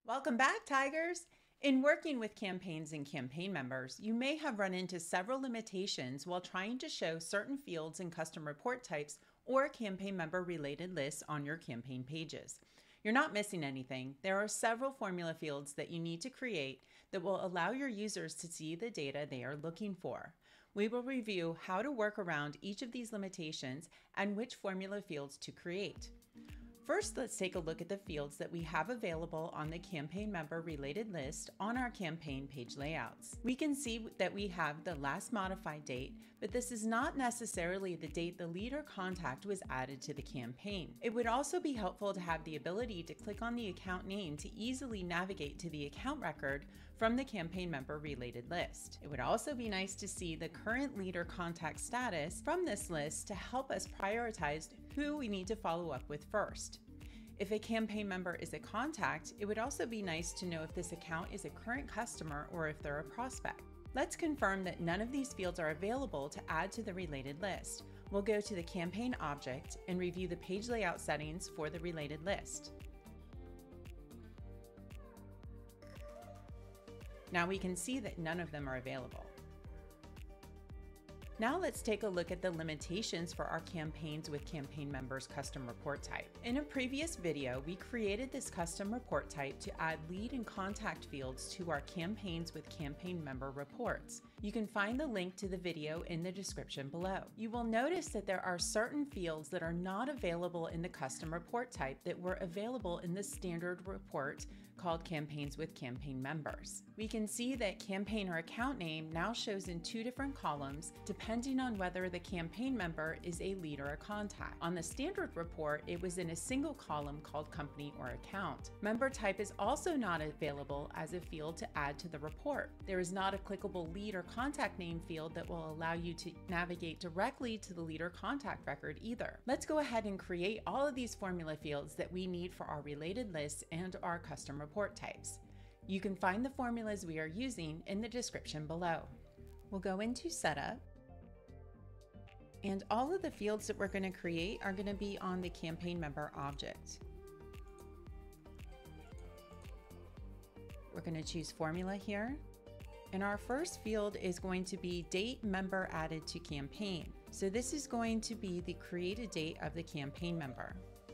Welcome back, Tigers! In working with campaigns and campaign members, you may have run into several limitations while trying to show certain fields and custom report types or campaign member related lists on your campaign pages. You're not missing anything. There are several formula fields that you need to create that will allow your users to see the data they are looking for. We will review how to work around each of these limitations and which formula fields to create. First, let's take a look at the fields that we have available on the campaign member related list on our campaign page layouts. We can see that we have the last modified date, but this is not necessarily the date the lead or contact was added to the campaign. It would also be helpful to have the ability to click on the account name to easily navigate to the account record from the campaign member related list. It would also be nice to see the current lead or contact status from this list to help us prioritize who we need to follow up with first. If a campaign member is a contact, it would also be nice to know if this account is a current customer or if they're a prospect. Let's confirm that none of these fields are available to add to the related list. We'll go to the campaign object and review the page layout settings for the related list. Now we can see that none of them are available. Now let's take a look at the limitations for our campaigns with campaign members custom report type. In a previous video, we created this custom report type to add lead and contact fields to our campaigns with campaign member reports. You can find the link to the video in the description below. You will notice that there are certain fields that are not available in the custom report type that were available in the standard report called campaigns with campaign members. We can see that campaign or account name now shows in two different columns depending on whether the campaign member is a lead or a contact. On the standard report, it was in a single column called company or account. Member type is also not available as a field to add to the report. There is not a clickable lead or contact name field that will allow you to navigate directly to the lead or contact record either. Let's go ahead and create all of these formula fields that we need for our related lists and our custom report types. You can find the formulas we are using in the description below. We'll go into Setup, and all of the fields that we're going to create are going to be on the campaign member object. We're going to choose Formula here. And our first field is going to be date member added to campaign. So this is going to be the created date of the campaign member.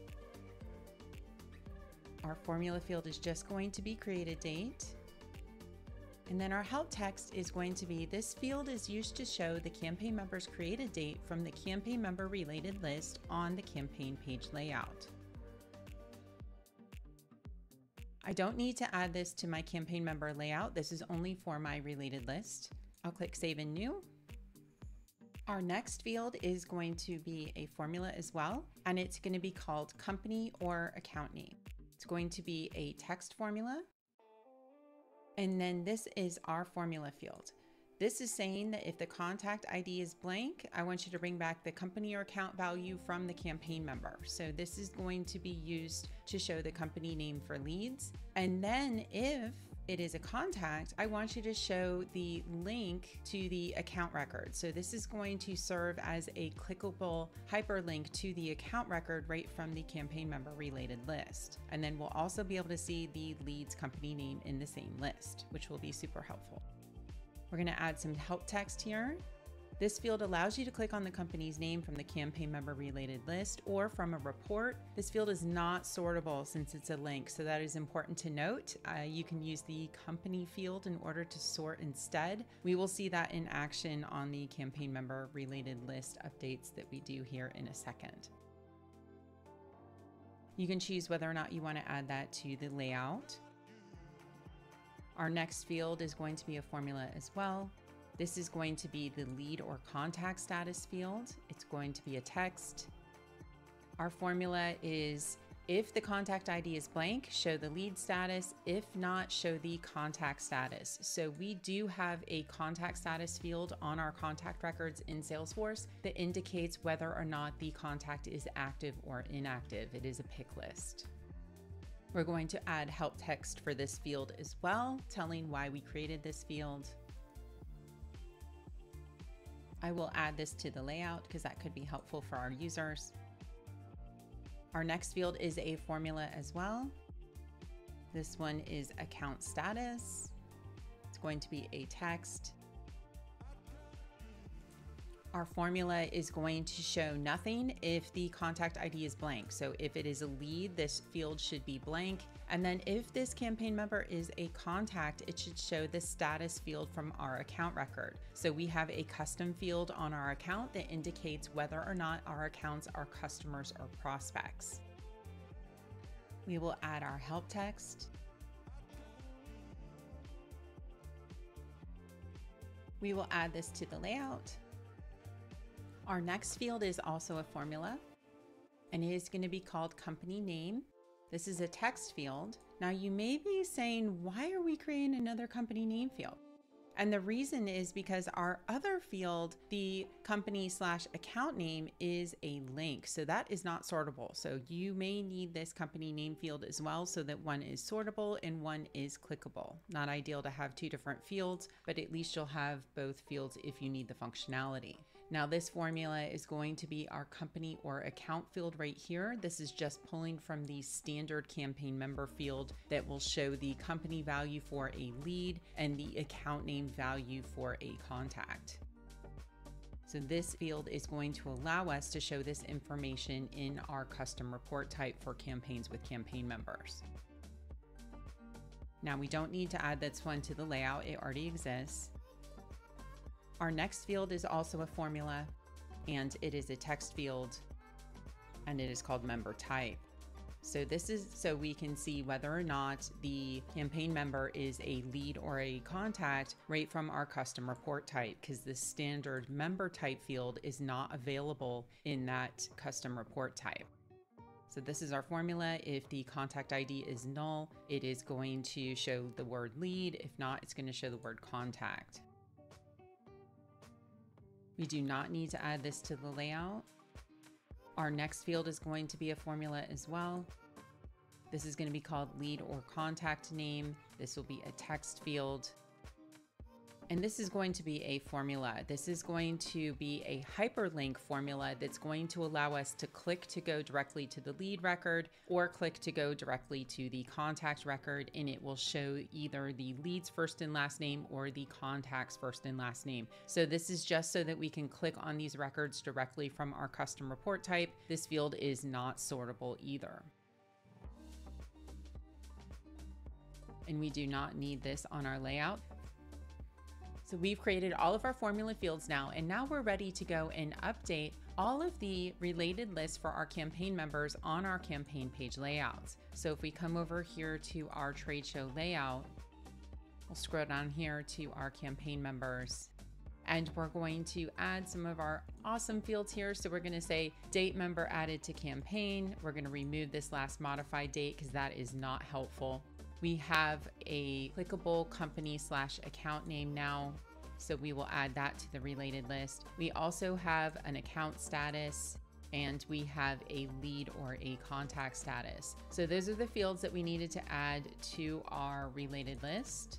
Our formula field is just going to be created date. And then our help text is going to be, this field is used to show the campaign member's created date from the campaign member related list on the campaign page layout. I don't need to add this to my campaign member layout. This is only for my related list. I'll click Save and New. Our next field is going to be a formula as well, and it's going to be called company or account name. It's going to be a text formula. And then this is our formula field. This is saying that if the contact ID is blank, I want you to bring back the company or account value from the campaign member. So this is going to be used to show the company name for leads. And then if it is a contact, I want you to show the link to the account record. So this is going to serve as a clickable hyperlink to the account record right from the campaign member related list. And then we'll also be able to see the leads company name in the same list, which will be super helpful. We're going to add some help text here. This field allows you to click on the company's name from the campaign member related list or from a report. This field is not sortable since it's a link, so that is important to note. You can use the company field in order to sort instead. We will see that in action on the campaign member related list updates that we do here in a second. You can choose whether or not you want to add that to the layout. Our next field is going to be a formula as well. This is going to be the lead or contact status field. It's going to be a text. Our formula is, if the contact ID is blank, show the lead status. If not, show the contact status. So we do have a contact status field on our contact records in Salesforce that indicates whether or not the contact is active or inactive. It is a pick list. We're going to add help text for this field as well, telling why we created this field. I will add this to the layout because that could be helpful for our users. Our next field is a formula as well. This one is account status. It's going to be a text. Our formula is going to show nothing if the contact ID is blank. So if it is a lead, this field should be blank. And then if this campaign member is a contact, it should show the status field from our account record. So we have a custom field on our account that indicates whether or not our accounts are customers or prospects. We will add our help text. We will add this to the layout. Our next field is also a formula, and it is going to be called company name. This is a text field. Now you may be saying, why are we creating another company name field? And the reason is because our other field, the company/account name, is a link. So that is not sortable. So you may need this company name field as well, so that one is sortable and one is clickable. Not ideal to have two different fields, but at least you'll have both fields if you need the functionality. Now this formula is going to be our company or account field right here. This is just pulling from the standard campaign member field that will show the company value for a lead and the account name value for a contact. So this field is going to allow us to show this information in our custom report type for campaigns with campaign members. Now we don't need to add this one to the layout, it already exists. Our next field is also a formula, and it is a text field, and it is called member type. So this is so we can see whether or not the campaign member is a lead or a contact right from our custom report type, because the standard member type field is not available in that custom report type. So this is our formula. If the contact ID is null, it is going to show the word lead. If not, it's going to show the word contact. We do not need to add this to the layout. Our next field is going to be a formula as well. This is going to be called lead or contact name. This will be a text field. And this is going to be a formula. This is going to be a hyperlink formula that's going to allow us to click to go directly to the lead record or click to go directly to the contact record, and it will show either the lead's first and last name or the contact's first and last name. So this is just so that we can click on these records directly from our custom report type. This field is not sortable either. And we do not need this on our layout. So we've created all of our formula fields now, and now we're ready to go and update all of the related lists for our campaign members on our campaign page layouts. So if we come over here to our trade show layout, we'll scroll down here to our campaign members, and we're going to add some of our awesome fields here. So we're going to say date member added to campaign. We're going to remove this last modified date because that is not helpful. We have a clickable company/account name now, so we will add that to the related list. We also have an account status, and we have a lead or a contact status. So those are the fields that we needed to add to our related list.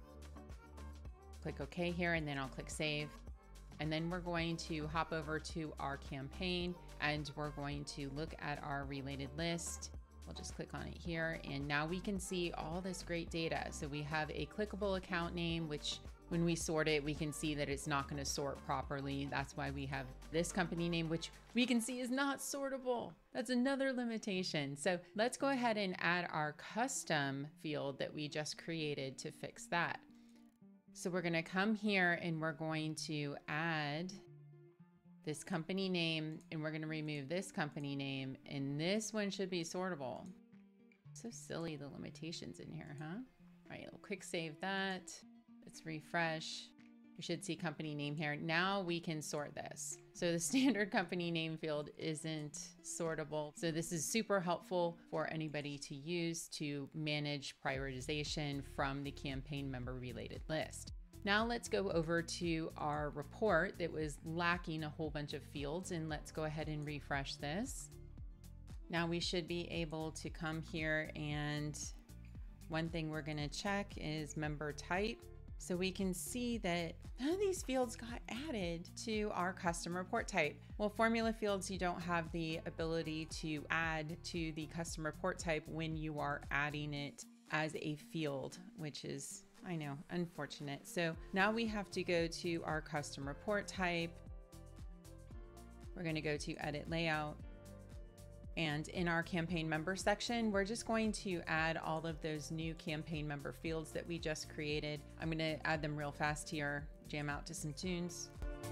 Click OK here, and then I'll click Save. And then we're going to hop over to our campaign, and we're going to look at our related list. We'll just click on it here, and now we can see all this great data. So we have a clickable account name, which when we sort it, we can see that it's not going to sort properly. That's why we have this company name, which we can see is not sortable. That's another limitation. So let's go ahead and add our custom field that we just created to fix that. So we're going to come here and we're going to add this company name, and we're going to remove this company name, and this one should be sortable. So silly, the limitations in here, huh? All right, we'll quick save that. Let's refresh. We should see company name here. Now we can sort this. So the standard company name field isn't sortable. So this is super helpful for anybody to use to manage prioritization from the campaign member related list. Now let's go over to our report that was lacking a whole bunch of fields, and let's go ahead and refresh this. Now we should be able to come here, and one thing we're going to check is member type. So we can see that none of these fields got added to our custom report type. Well, formula fields, you don't have the ability to add to the custom report type when you are adding it as a field, which is, I know, unfortunate. So now we have to go to our custom report type. We're going to go to edit layout. And in our campaign member section, we're just going to add all of those new campaign member fields that we just created. I'm going to add them real fast here, jam out to some tunes.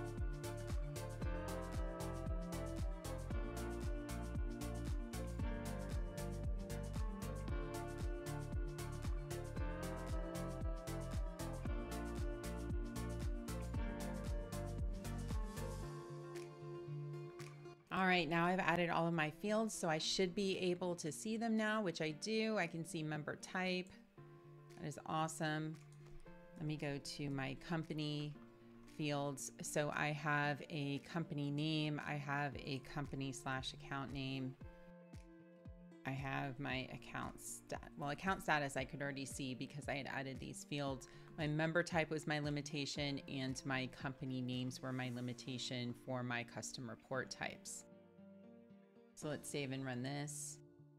All right, now I've added all of my fields, so I should be able to see them now, which I do. I can see member type. That is awesome. Let me go to my company fields. So I have a company name. I have a company/account name. I have my account status I could already see because I had added these fields. My member type was my limitation, and my company names were my limitation for my custom report types. So let's save and run this.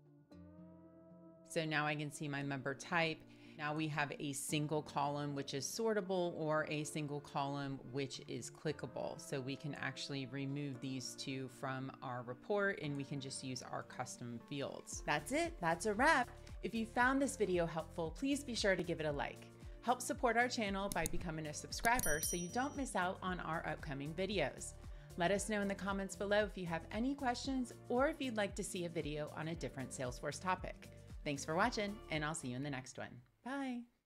So now I can see my member type. Now we have a single column which is sortable, or a single column which is clickable. So we can actually remove these two from our report, and we can just use our custom fields. That's it. That's a wrap. If you found this video helpful, please be sure to give it a like. Help support our channel by becoming a subscriber so you don't miss out on our upcoming videos. Let us know in the comments below if you have any questions, or if you'd like to see a video on a different Salesforce topic. Thanks for watching, and I'll see you in the next one. Bye.